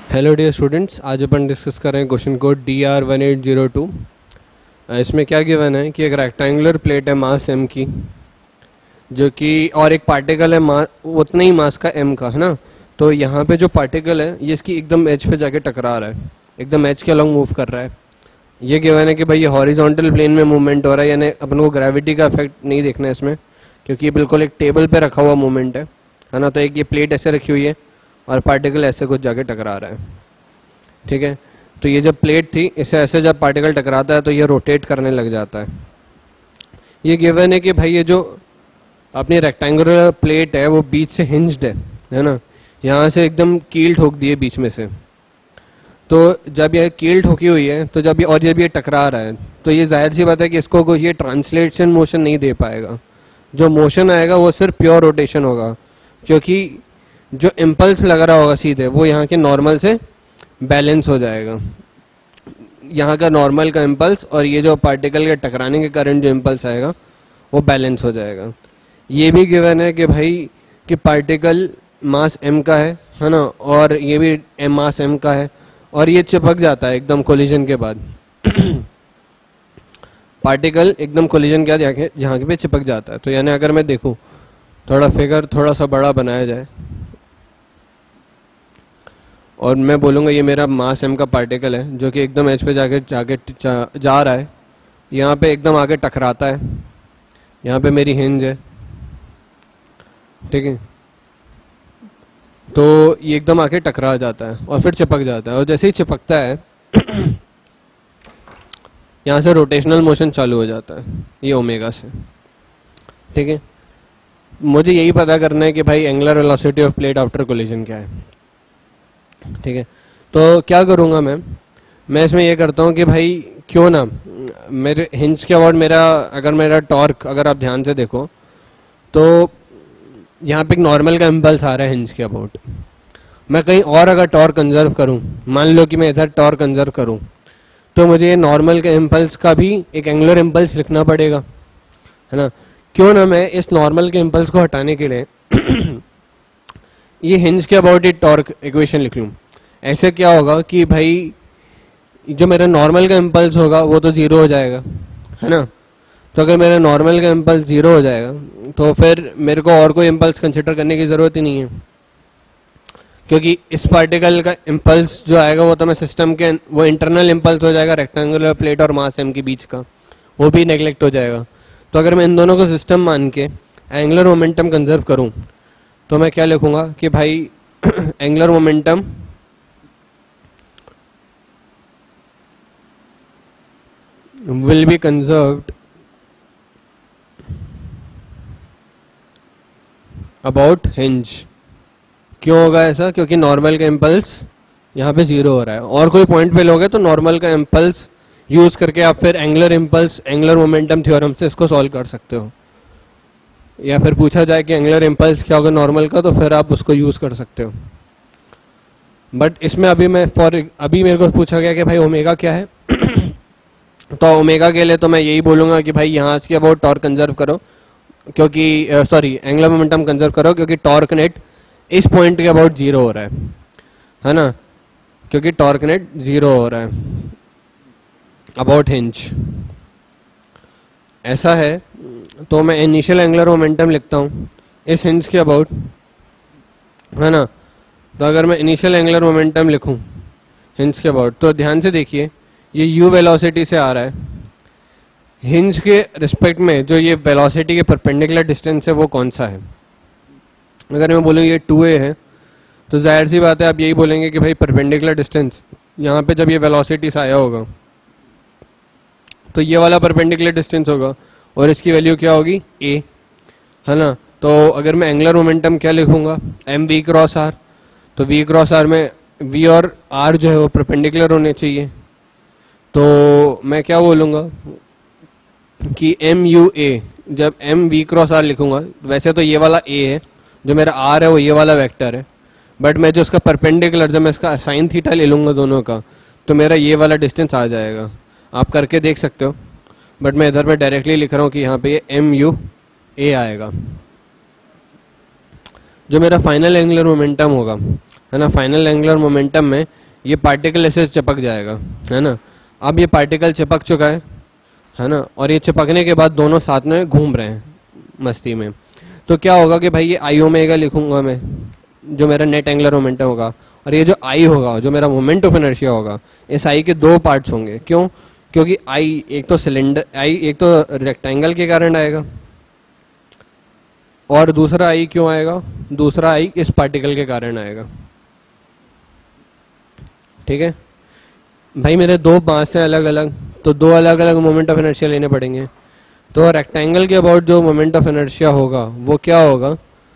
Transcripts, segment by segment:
Hello dear students, आज अपन discuss कर रहे हैं क्वेश्चन कोड DR1802। इसमें क्या गिवन है कि एक रेक्टेंगुलर प्लेट है मास m की, जो कि और एक पार्टिकल है उतना ही मास का m का, है ना। तो यहाँ पे जो पार्टिकल है ये इसकी एकदम एज पे जाके टकरा रहा है, एकदम एज के अलॉन्ग मूव कर रहा है। ये गिवन है कि भाई ये हॉरिजॉन्टल प्लेन में मूवमेंट हो रहा है, यानी अपन को ग्रेविटी का इफेक्ट नहीं देखना है इसमें, क्योंकि ये बिल्कुल एक टेबल पे रखा हुआ मूवमेंट है ना। तो एक ये प्लेट ऐसे रखी हुई है और पार्टिकल ऐसे कुछ जाके टकरा रहा है, ठीक है। तो ये जब प्लेट थी, इसे ऐसे जब पार्टिकल टकराता है तो ये रोटेट करने लग जाता है। ये गिवन है कि भाई ये जो अपनी रेक्टेंगुलर प्लेट है वो बीच से हिंज्ड है ना। यहाँ से एकदम कील ठोक दी है बीच में से। तो जब ये कील ठोकी हुई है तो जब ये टकरा रहा है तो ये जाहिर सी बात है कि इसको कोई ये ट्रांसलेशन मोशन नहीं दे पाएगा। जो मोशन आएगा वो सिर्फ प्योर रोटेशन होगा, क्योंकि जो इम्पल्स लग रहा होगा सीधे वो यहाँ के नॉर्मल से बैलेंस हो जाएगा। यहाँ का नॉर्मल का इम्पल्स और ये जो पार्टिकल के टकराने के कारण जो इम्पल्स आएगा वो बैलेंस हो जाएगा। ये भी गिवन है कि भाई कि पार्टिकल मास m का है ना, और ये भी मास m का है और ये चिपक जाता है एकदम कोलिजन के बाद। पार्टिकल एकदम कोलिजन के बाद जहाँ पे चिपक जाता है। तो यानी अगर मैं देखूँ, थोड़ा फिगर थोड़ा सा बड़ा बनाया जाए और मैं बोलूँगा ये मेरा मास m का पार्टिकल है जो कि एकदम एज पे जाके जा रहा है, यहाँ पे एकदम आगे टकराता है, यहाँ पे मेरी हिंज है, ठीक है। तो ये एकदम आके टकरा जाता है और फिर चिपक जाता है, और जैसे ही चिपकता है यहाँ से रोटेशनल मोशन चालू हो जाता है ये ओमेगा से, ठीक है। मुझे यही पता करना है कि भाई angular velocity of plate after collision क्या है, ठीक है। तो क्या करूँगा मैं इसमें ये करता हूँ कि भाई क्यों ना मेरे हिंज के अबाउट मेरा टॉर्क अगर आप ध्यान से देखो तो यहाँ पे एक नॉर्मल का इम्पल्स आ रहा है हिंज के अबाउट। मैं कहीं और अगर टॉर्क कंजर्व करूँ, मान लो कि मैं इधर टॉर्क कंजर्व करूँ, तो मुझे नॉर्मल के इम्पल्स का भी एक एंगुलर इम्पल्स लिखना पड़ेगा, है ना। क्यों ना मैं इस नॉर्मल के इम्पल्स को हटाने के लिए ये हिंज के अबाउट ये टॉर्क इक्वेशन लिख लूँ। ऐसे क्या होगा कि भाई जो मेरा नॉर्मल का इम्पल्स होगा वो तो ज़ीरो हो जाएगा, है ना। तो अगर मेरा नॉर्मल का इम्पल्स ज़ीरो हो जाएगा तो फिर मेरे को और कोई इम्पल्स कंसिडर करने की ज़रूरत ही नहीं है, क्योंकि इस पार्टिकल का इम्पल्स जो आएगा वो तो मैं सिस्टम के वो इंटरनल इम्पल्स हो जाएगा रेक्टेंगुलर प्लेट और मास m के बीच का, वो भी नेग्लेक्ट हो जाएगा। तो अगर मैं इन दोनों को सिस्टम मान के एंगुलर मोमेंटम कंजर्व करूँ तो मैं क्या लिखूँगा कि भाई angular momentum will be conserved about hinge। क्यों होगा ऐसा? क्योंकि नॉर्मल का इम्पल्स यहाँ पे ज़ीरो हो रहा है, और कोई पॉइंट पे लोगे तो नॉर्मल का इम्पल्स यूज़ करके आप फिर एंगुलर मोमेंटम थ्योरम से इसको सॉल्व कर सकते हो। या फिर पूछा जाए कि एंगुलर इम्पल्स क्या होगा नॉर्मल का, तो फिर आप उसको यूज़ कर सकते हो। बट इसमें अभी मेरे को पूछा गया कि भाई ओमेगा क्या है तो ओमेगा के लिए तो मैं यही बोलूँगा कि भाई यहाँ के अबाउट टॉर्क कंजर्व करो, क्योंकि एंगुलर मोमेंटम कंजर्व करो, क्योंकि टॉर्क नेट इस पॉइंट के अबाउट ज़ीरो हो रहा है ना, क्योंकि टॉर्क नेट ज़ीरो हो रहा है अबाउट हिंज। ऐसा है तो मैं इनिशियल एंगुलर मोमेंटम लिखता हूँ इस हिंज के अबाउट, है ना। तो अगर मैं इनिशियल एंगुलर मोमेंटम लिखूँ हिंज के अबाउट, तो ध्यान से देखिए ये u वेलोसिटी से आ रहा है। हिंज के रिस्पेक्ट में जो ये वेलोसिटी के परपेंडिकुलर डिस्टेंस है वो कौन सा है? अगर मैं बोलूँ ये 2a है तो जाहिर सी बात है आप यही बोलेंगे कि भाई परपेंडिकुलर डिस्टेंस यहाँ पे जब ये वेलोसिटी से आया होगा तो ये वाला परपेंडिकुलर डिस्टेंस होगा और इसकी वैल्यू क्या होगी? a, है ना। तो अगर मैं एंगुलर मोमेंटम क्या लिखूँगा? mv cross r। तो v क्रॉस r में v और r जो है वो परपेंडिकुलर होने चाहिए। तो मैं क्या बोलूँगा कि MUA, जब MV क्रॉस R लिखूँगा, वैसे तो ये वाला A है, जो मेरा R है वो ये वाला वेक्टर है, बट मैं जो उसका परपेंडिकुलर, जब मैं इसका साइन थीटा ले लूँगा दोनों का, तो मेरा ये वाला डिस्टेंस आ जाएगा। आप करके देख सकते हो, बट मैं इधर पे डायरेक्टली लिख रहा हूँ कि यहाँ पे ये MUA आएगा। जो मेरा फाइनल एंगुलर मोमेंटम होगा है ना, फाइनल एंगुलर मोमेंटम में ये पार्टिकल ऐसे चिपक जाएगा, है ना। अब ये पार्टिकल चिपक चुका है ना, और ये चिपकने के बाद दोनों साथ में घूम रहे हैं मस्ती में। तो क्या होगा कि भाई ये आई ओमेगा लिखूंगा मैं, जो मेरा नेट एंगुलर मोमेंटम होगा, और ये जो आई होगा, जो मेरा मोमेंट ऑफ इनर्शिया होगा, इस आई के दो पार्ट्स होंगे। क्यों? क्योंकि आई एक तो सिलेंडर, आई एक तो रेक्टेंगल के कारण आएगा, और दूसरा आई क्यों आएगा? दूसरा आई इस पार्टिकल के कारण आएगा। ठीक है भाई, मेरे दो मास हैं अलग अलग, तो दो अलग अलग मोमेंट ऑफ इनर्शिया लेने पड़ेंगे। तो रेक्टेंगल के अबाउट जो मोमेंट ऑफ इनर्शिया होगा वो क्या होगा?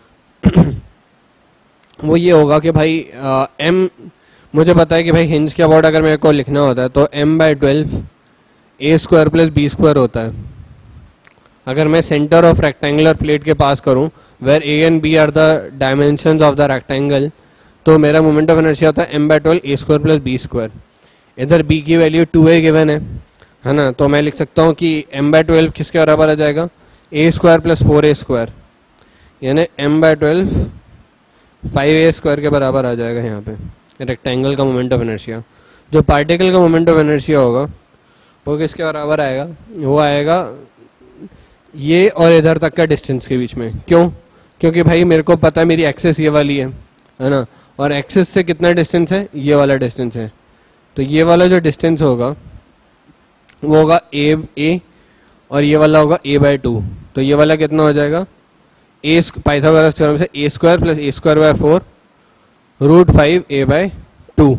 वो ये होगा कि भाई एम, मुझे पता है कि भाई हिंज के अबाउट अगर मेरे को लिखना होता है तो m/12 a² + b² होता है। अगर मैं सेंटर ऑफ रेक्टेंगुलर प्लेट के पास करूं, where a and b are the dimensions of the rectangle, तो मेरा मोमेंट ऑफ इनर्शिया होता है m/12 a² + b²। इधर b की वैल्यू 2a गिवन है ना, तो मैं लिख सकता हूँ कि m/12 किसके बराबर आ जाएगा? a² + 4a², यानी m/12 5a² के बराबर आ जाएगा यहाँ पे रेक्टेंगल का मोमेंट ऑफ इनर्शिया। जो पार्टिकल का मोमेंट ऑफ इनर्शिया होगा वो किसके बराबर आएगा? वो आएगा ये और इधर तक का डिस्टेंस के बीच में। क्यों? क्योंकि भाई मेरे को पता है मेरी एक्सेस ये वाली है ना, और एक्सेस से कितना डिस्टेंस है? ये वाला डिस्टेंस है। तो ये वाला जो डिस्टेंस होगा वो होगा a, और ये वाला होगा a/2। तो ये वाला कितना हो जाएगा? पाइथागोरस थ्योरम से a² + a² / 4 √5a/2।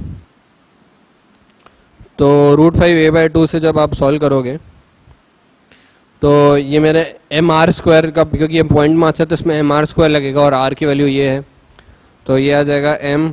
तो √5a/2 से जब आप सॉल्व करोगे तो ये मेरे mr² का, क्योंकि ये पॉइंट मास है तो इसमें mr² लगेगा, और r की वैल्यू ये है, तो ये आ जाएगा m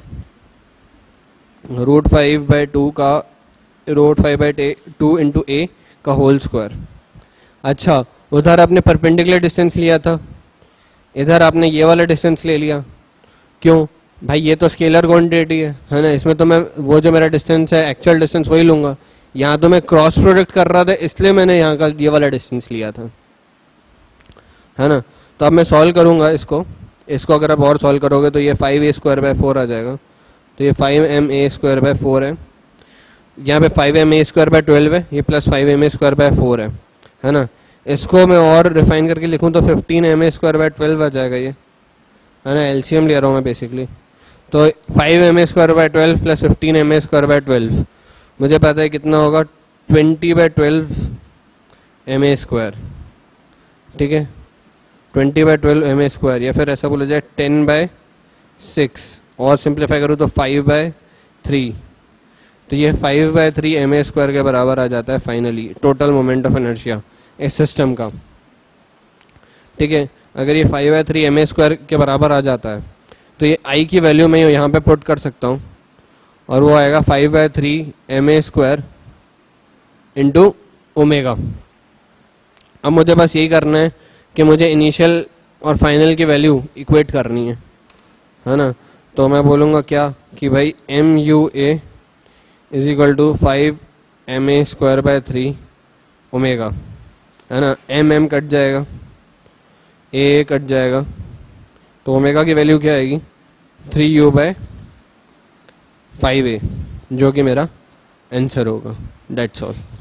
√5/2 का √5/2 × a का होल स्क्वायर। अच्छा, उधर आपने परपेंडिकुलर डिस्टेंस लिया था, इधर आपने ये वाला डिस्टेंस ले लिया। क्यों भाई? ये तो स्केलर क्वांटिटी है ना, इसमें तो मैं वो जो मेरा डिस्टेंस है एक्चुअल डिस्टेंस वही लूँगा। यहाँ तो मैं क्रॉस प्रोडक्ट कर रहा था, इसलिए मैंने यहाँ का ये वाला डिस्टेंस लिया था, है ना। तो अब मैं सॉल्व करूँगा इसको अगर आप और सॉल्व करोगे तो ये 5a² / 4 आ जाएगा। तो ये 5ma² / 4 है, यहाँ पे 5ma² / 12 है, ये प्लस 5ma² / 4 है ना। इसको मैं और रिफाइन करके लिखूँ तो 15ma² / 12 आ जाएगा ये, है ना। एलसीएम ले रहा हूँ मैं बेसिकली। तो 5ma² / 12 प्लस 15ma² / 12 मुझे पता है कितना होगा? 20/12 ma²। ठीक है, 20/12 ma², या फिर ऐसा बोला जाए 10/6, और सिंप्लीफाई करूँ तो 5/3। तो ये 5/3 ma² के बराबर आ जाता है finally total moment of inertia इस सिस्टम का। ठीक है, अगर ये 5/3 ma² के बराबर आ जाता है तो ये आई की वैल्यू मैं यहाँ पे पुट कर सकता हूँ, और वो आएगा 5/3 ma² × ओमेगा। अब मुझे बस यही करना है कि मुझे इनिशियल और फाइनल की वैल्यू इक्वेट करनी है ना। तो मैं बोलूँगा क्या कि भाई MUA = 5ma² / 3 ओमेगा, है ना। m कट जाएगा, a कट जाएगा, तो ओमेगा की वैल्यू क्या आएगी? 3u/5a, जो कि मेरा आंसर होगा। That's all.